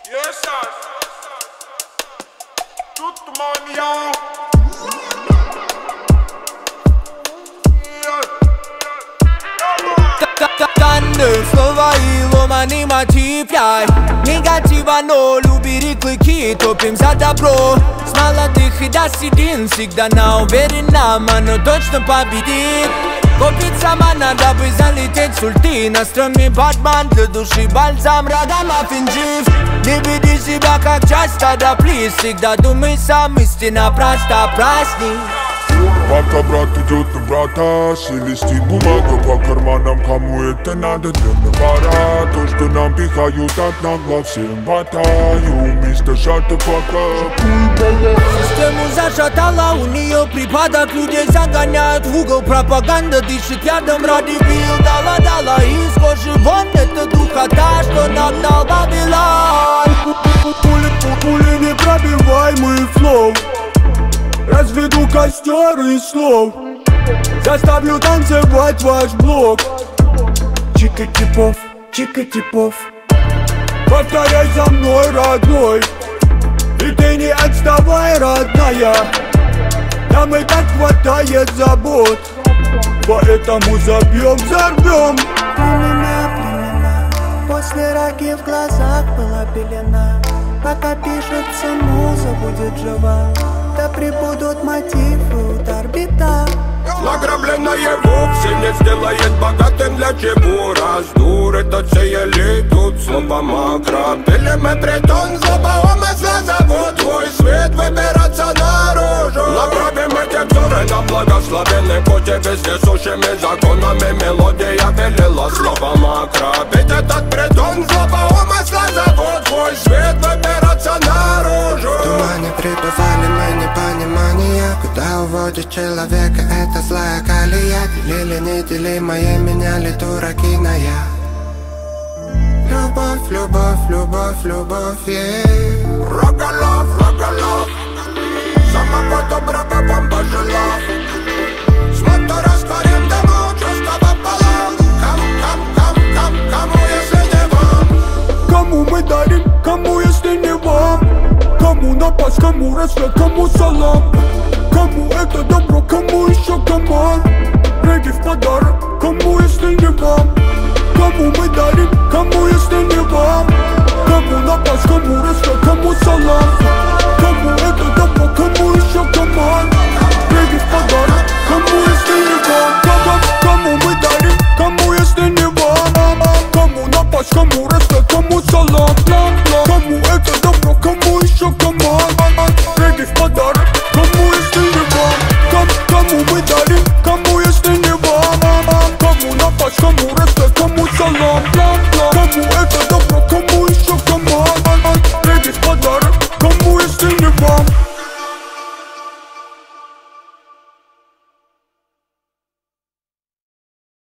Yes, sir. Tutto mio. Танды, слова и ломаный мотив, яй. Негатива, но любили клыки, топим за добро. С молодых и до седин всегда на уверена, оно точно победит. Копить сама надо бы залететь с ульты. На стреме Батман, для души бальзам, рога маффин жив. Не веди себя как часть стада, плиз. Всегда думай сам, истина проста, праздник. Пока брат идет на брата, шелестит бумага по карманам. Кому это надо, для навара. То, что нам пихают от нагло, всем хватаю. Мистер Shut the fuck up. Систему зашатала, у нее припадок. Людей загоняют в угол, пропаганда дышит ядом ради бил. Дала из кожи вон, это духота, что нагнал Вавилон. Пули непробиваемый флоу. Разведу костер из слов. Заставлю танцевать ваш блок. Чика-типов, чика-типов. Повторяй за мной, родной. И ты не отставай, родная. Нам и так хватает забот. Поэтому забьем, взорвем. Племена, после раки в глазах была пелена. Пока пишется муза, будет жива. Да прибудут мотивы, удар бита. Награбленное вовсе не сделает богатым. Для чего раздур этот сеяли тут слово макро. Пили мы притон, злоба умысла зовут твой свет выбираться наружу. Направим эти взоры на благословенный путь. И вездесущими законами мелодия велела слово макро. Ведь этот притон, злоба умысла зовут твой свет выбираться наружу. В тумане пребывали мы непонимания. Куда уводит человека эта злая колея? Делили неделимое, меняли дураки на я. Любовь, любовь, любовь, любовь, yeah. Рогалов, рогалов. Самого доброго вам пожелав. С мотора растворим дыму, чувства пополам. Кому, если не вам? Кому мы дарим, кому, если не вам? Кому напасть, кому рассвет, кому салам? Кому это добро, кому еще комар? Регги в подарок, кому, если не вам? Кому мы дарим, кому, если не вам? Кому напасть, кому рассвет, кому салам? Кому это добро, кому еще комар? Регги в подарок, кому, если не вам? Кому мы дарим, кому, если не вам? Кому напасть, кому рассвет, кому салам? Кому это добро, кому еще комар? Регги в подарок, кому, если не вам? Кому мы дарим, кому, если не вам? Кому напасть, кому рассвет, кому салам? Кому это добро, кому еще комар? Регги в подарок, кому, если не вам?